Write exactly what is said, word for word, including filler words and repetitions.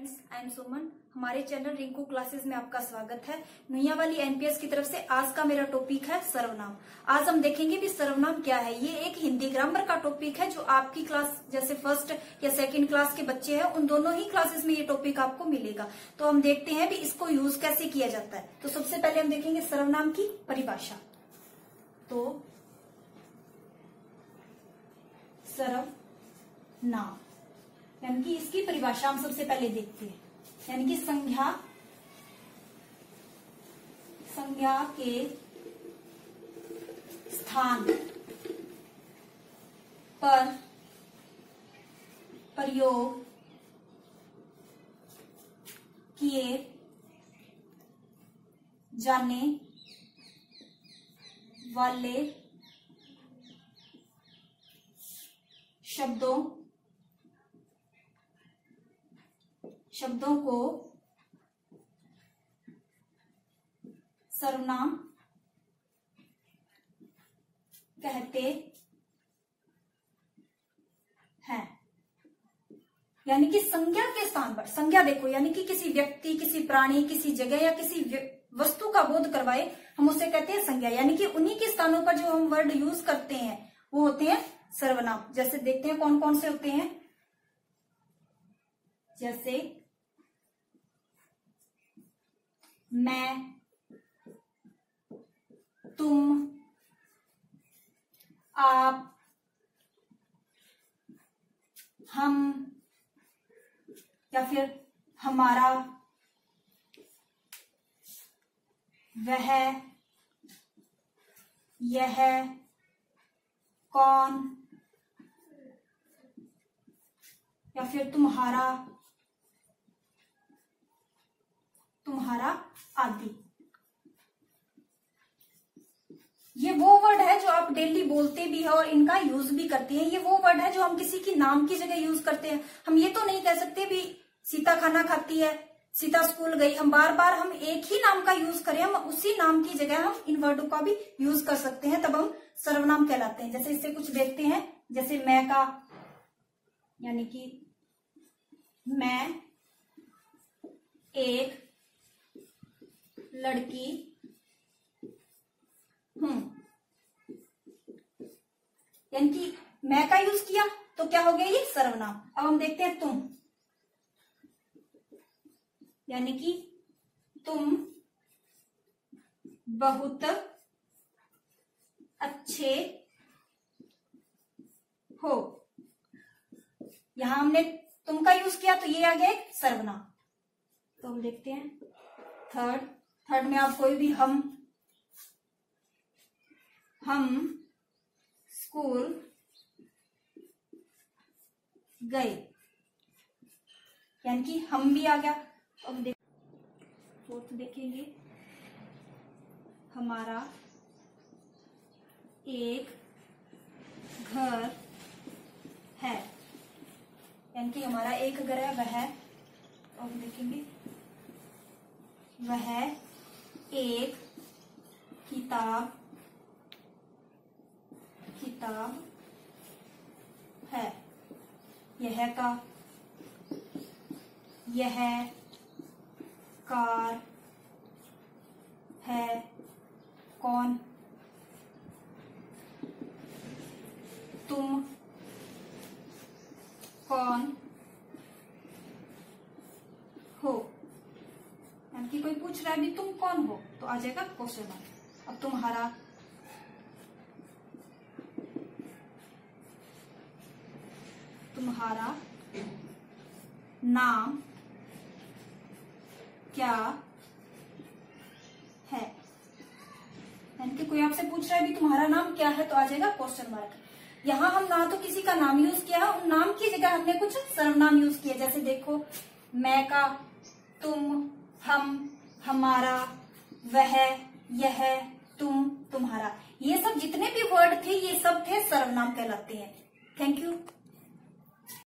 Friends, I am सुमन। हमारे channel Rinku classes में आपका स्वागत है। नैया वाली एनपीएस की तरफ से आज का मेरा टॉपिक है सर्वनाम। आज हम देखेंगे भी सर्वनाम क्या है। ये एक हिंदी ग्रामर का टॉपिक है जो आपकी क्लास जैसे फर्स्ट या सेकंड क्लास के बच्चे हैं उन दोनों ही क्लासेस में ये टॉपिक आपको मिलेगा। तो हम देखते हैं भी इसको यूज कैसे किया जाता है। तो सबसे पहले हम देखेंगे सर्वनाम की परिभाषा। तो सर्वनाम यानी कि इसकी परिभाषा हम सबसे पहले देखते हैं। यानी कि संज्ञा संज्ञा के स्थान पर प्रयोग किए जाने वाले शब्दों शब्दों को सर्वनाम कहते हैं। यानी कि संज्ञा के स्थान पर, संज्ञा देखो यानी कि किसी व्यक्ति, किसी प्राणी, किसी जगह या किसी वस्तु का बोध करवाए, हम उसे कहते हैं संज्ञा। यानी कि उन्हीं के स्थानों पर जो हम वर्ड यूज करते हैं वो होते हैं सर्वनाम। जैसे देखते हैं कौन कौन से होते हैं। जैसे मैं, तुम, आप, हम या फिर हमारा, वह, यह, कौन या फिर तुम्हारा तुम्हारा आदि। ये वो वर्ड है जो आप डेली बोलते भी है और इनका यूज भी करते हैं। ये वो वर्ड है जो हम किसी की नाम की जगह यूज करते हैं। हम ये तो नहीं कह सकते भी सीता खाना खाती है, सीता स्कूल गई। हम बार बार हम एक ही नाम का यूज करें, हम उसी नाम की जगह हम इन वर्डों का भी यूज कर सकते हैं, तब हम सर्वनाम कहलाते हैं। जैसे इससे कुछ देखते हैं। जैसे मैं का यानी कि मैं एक लड़की हूं। यानी कि मैं का यूज किया तो क्या हो गया ये सर्वनाम। अब हम देखते हैं तुम। यानी कि तुम बहुत अच्छे हो। यहां हमने तुम का यूज किया तो ये आ गया एक सर्वनाम। तो हम देखते हैं थर्ड थर्ड में आप कोई भी हम हम स्कूल गए। यानी कि हम भी आ गया। अब देख फोर्थ देखेंगे। हमारा एक घर है। यानी कि हमारा एक घर है वह। अब देखेंगे वह एक किताब किताब है। यह का यह कार है। कौन, तुम कौन हो। यानी कि कोई पूछ रहा है भी तुम कौन हो तो आ जाएगा क्वेश्चन मार्क। अब तुम्हारा तुम्हारा नाम क्या है। यानी कि कोई आपसे पूछ रहा है भी तुम्हारा नाम क्या है तो आ जाएगा क्वेश्चन मार्क। यहां हम ना तो किसी का नाम यूज किया है, उन नाम की जगह हमने कुछ सर्वनाम यूज किया। जैसे देखो मैं का, तुम, हम, हमारा, वह, यह, तुम, तुम्हारा। ये सब जितने भी वर्ड थे ये सब थे सर्वनाम कहलाते हैं। Thank you.